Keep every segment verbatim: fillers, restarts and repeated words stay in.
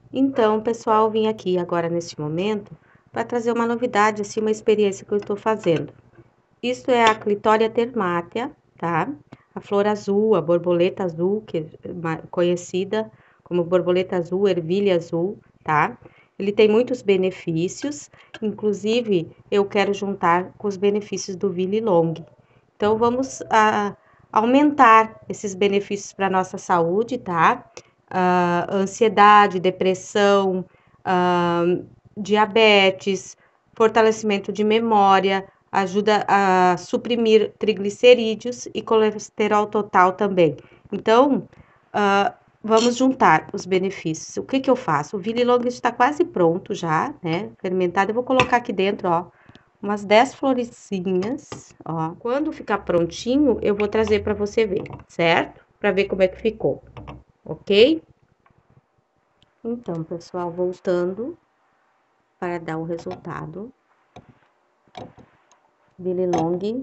Então, pessoal, vim aqui agora neste momento para trazer uma novidade, assim, uma experiência que eu estou fazendo. Isso é a Clitoria termátea, tá? A flor azul, a borboleta azul, que é conhecida como borboleta azul, ervilha azul, tá? Ele tem muitos benefícios, inclusive eu quero juntar com os benefícios do Vililong. Então, vamos a, aumentar esses benefícios para nossa saúde, tá? Uh, ansiedade, depressão, uh, diabetes, fortalecimento de memória, ajuda a suprimir triglicerídeos e colesterol total também. Então, uh, vamos juntar os benefícios. O que que eu faço? O Vililong está quase pronto já, né? Fermentado. Eu vou colocar aqui dentro, ó, umas dez florecinhas, ó. Quando ficar prontinho, eu vou trazer para você ver, certo? Para ver como é que ficou, ok? Então, pessoal, voltando para dar o resultado. Vililong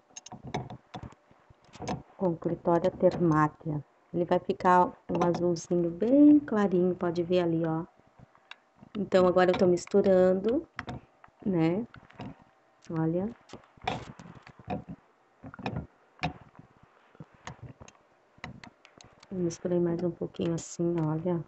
com Clitoria termátea. Ele vai ficar um azulzinho bem clarinho, pode ver ali, ó. Então, agora eu tô misturando, né? Olha. Eu misturei mais um pouquinho assim, olha.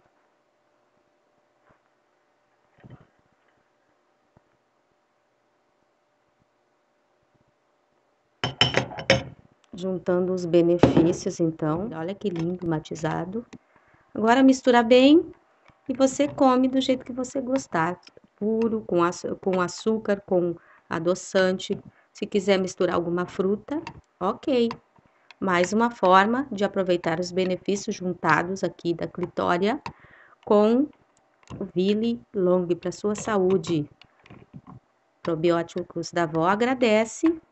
Juntando os benefícios, então. Olha que lindo, matizado. Agora mistura bem e você come do jeito que você gostar. Puro, com, com açúcar, com adoçante. Se quiser misturar alguma fruta, ok. Mais uma forma de aproveitar os benefícios juntados aqui da Clitoria com o Vililong para sua saúde. Probióticos da Avó agradece.